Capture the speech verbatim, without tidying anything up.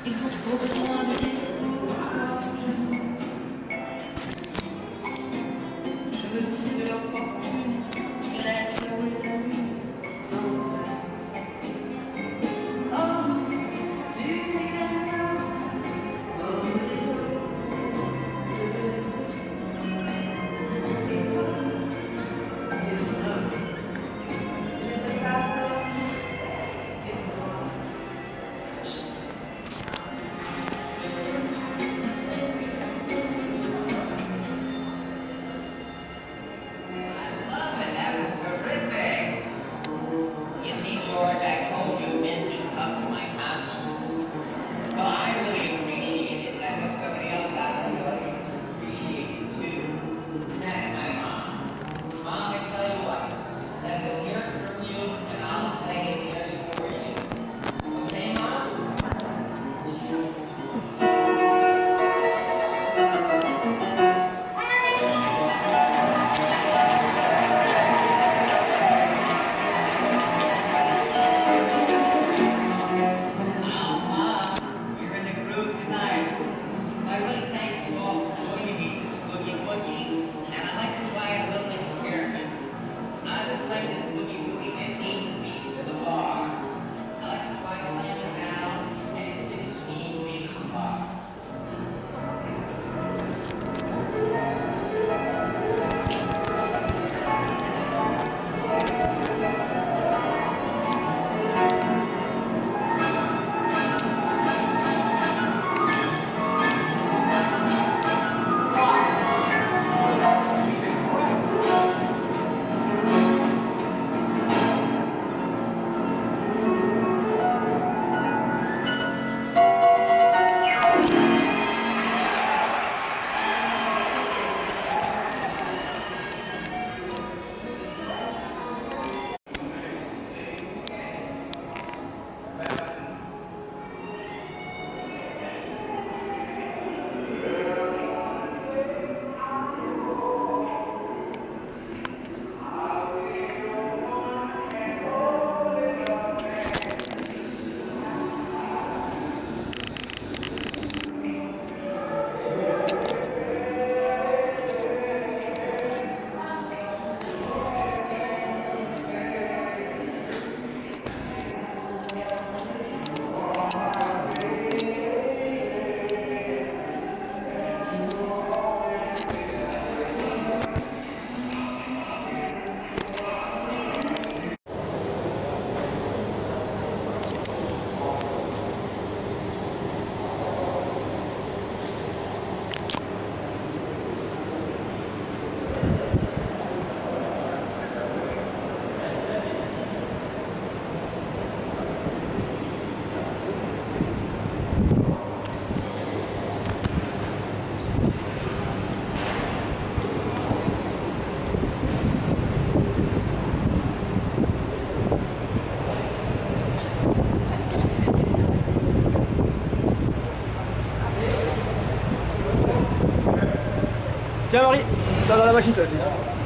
Ils ont trop besoin de l'espoir. Je me fous de leur fortune et laisse rouler la lune sans faire. Oh, tu n'es qu'un homme comme les autres. Et toi, tu es un homme. Je te pardonne. Et toi, George, I told you men do come to my concerts. Well, I really appreciate it, and I know somebody else out there in the audience appreciates it too. And that's my mom. Mom, I tell you what, let them hear it from you, and I'll play it just for you. Okay, Mom? Tiens Marie, ça va dans la machine ça aussi.